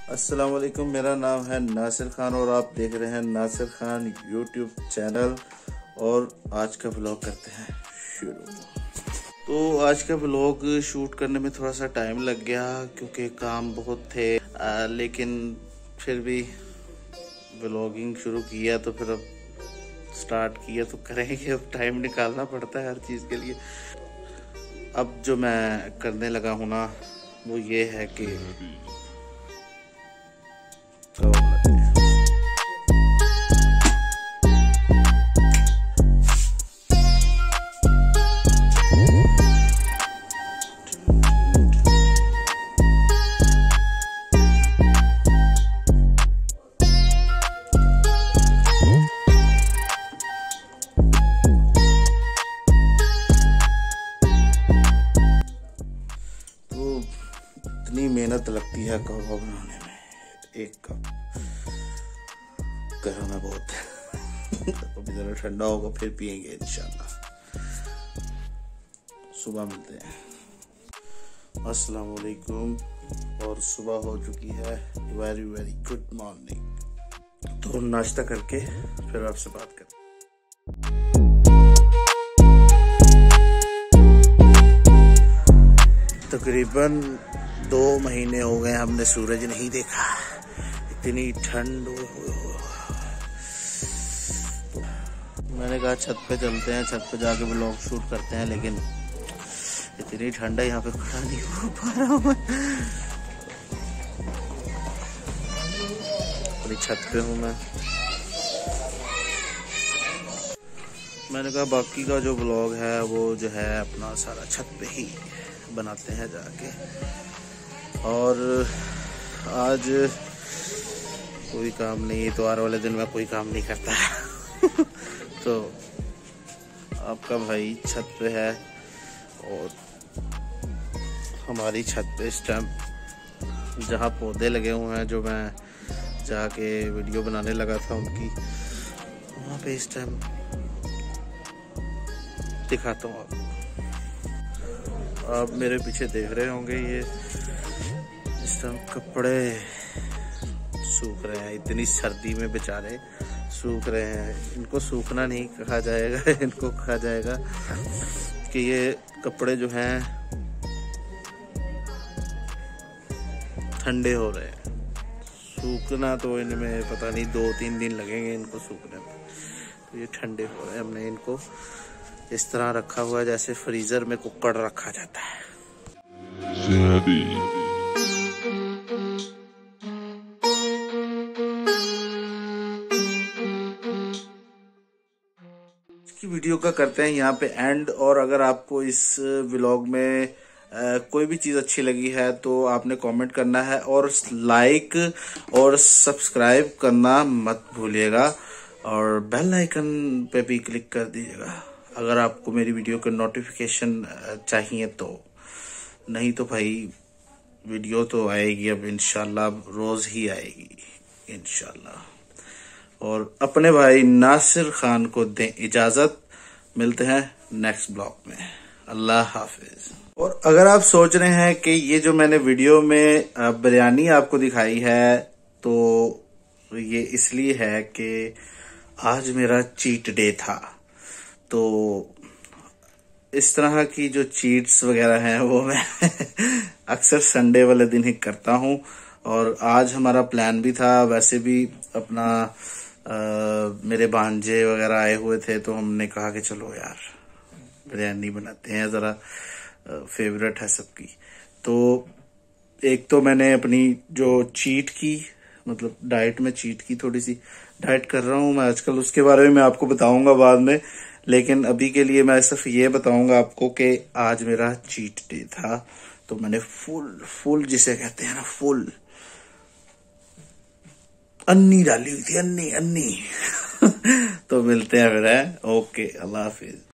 अस्सलाम वालेकुम, मेरा नाम है नासिर खान और आप देख रहे हैं नासिर खान यूट्यूब चैनल। और आज का व्लॉग करते हैं शुरू। तो आज का व्लॉग शूट करने में थोड़ा सा टाइम लग गया क्योंकि काम बहुत थे, लेकिन फिर भी व्लॉगिंग शुरू किया तो फिर अब स्टार्ट किया तो करेंगे। अब टाइम निकालना पड़ता है हर चीज़ के लिए। अब जो मैं करने लगा हूँ ना वो ये है कि इतनी मेहनत लगती है कहवा बनाने में। एक कप गर्म है बहुत। अभी जरा ठंडा होगा फिर पियेंगे इंशाल्लाह। सुबह मिलते हैं। अस्सलाम वालेकुम। और सुबह हो चुकी है। Very very good morning. तो नाश्ता करके फिर आपसे बात करते हैं। तकरीबन 2 महीने हो गए हमने सूरज नहीं देखा। इतनी ठंड। मैंने कहा छत पे चलते हैं, छत पे जाके व्लॉग शूट करते हैं, लेकिन इतनी ठंड है यहाँ पे खड़ा नहीं हो पा रहा हूँ। पूरी छत पे हूँ मैं। मैंने कहा बाकी का जो व्लॉग है वो जो है अपना सारा छत पे ही बनाते हैं जाके। और आज कोई काम नहीं, इतवार वाले दिन में कोई काम नहीं करता। तो आपका भाई छत पे है और हमारी छत पे इस टाइम जहाँ पौधे लगे हुए हैं, जो मैं जाके वीडियो बनाने लगा था उनकी, वहाँ पे इस टाइम दिखाता हूँ आपको। आप मेरे पीछे देख रहे होंगे, ये इस टाइम कपड़े सूख रहे हैं। इतनी सर्दी में बेचारे सूख रहे हैं। इनको सूखना नहीं कहा जाएगा, इनको कहा जाएगा कि ये कपड़े जो हैं ठंडे हो रहे हैं। सूखना तो इनमें पता नहीं 2-3 दिन लगेंगे इनको सूखने में। तो ये ठंडे हो रहे हैं। हमने इनको इस तरह रखा हुआ है जैसे फ्रीजर में कुक्कड़ रखा जाता है। इसकी वीडियो का करते हैं यहाँ पे एंड। और अगर आपको इस व्लॉग में कोई भी चीज अच्छी लगी है तो आपने कमेंट करना है और लाइक और सब्सक्राइब करना मत भूलिएगा और बेल आइकन पे भी क्लिक कर दीजिएगा अगर आपको मेरी वीडियो के नोटिफिकेशन चाहिए तो। नहीं तो भाई वीडियो तो आएगी अब इंशाल्लाह, रोज ही आएगी इंशाल्लाह। और अपने भाई नासिर खान को दें इजाजत। मिलते हैं नेक्स्ट ब्लॉग में। अल्लाह हाफिज। और अगर आप सोच रहे हैं कि ये जो मैंने वीडियो में बिरयानी आपको दिखाई है तो ये इसलिए है कि आज मेरा चीट डे था। तो इस तरह की जो चीट्स वगैरह हैं वो मैं अक्सर संडे वाले दिन ही करता हूँ। और आज हमारा प्लान भी था, वैसे भी अपना मेरे भांजे वगैरह आए हुए थे तो हमने कहा कि चलो यार बिरयानी बनाते हैं, जरा फेवरेट है सबकी। तो एक तो मैंने अपनी जो चीट की, मतलब डाइट में चीट की, थोड़ी सी डाइट कर रहा हूँ मैं आजकल, उसके बारे में मैं आपको बताऊंगा बाद में। लेकिन अभी के लिए मैं सिर्फ ये बताऊंगा आपको कि आज मेरा चीट डे था। तो मैंने फुल जिसे कहते हैं ना, फुल अन्नी डाली हुई थी, अन्नी। तो मिलते हैं फिर। ओके, अल्लाह हाफिज।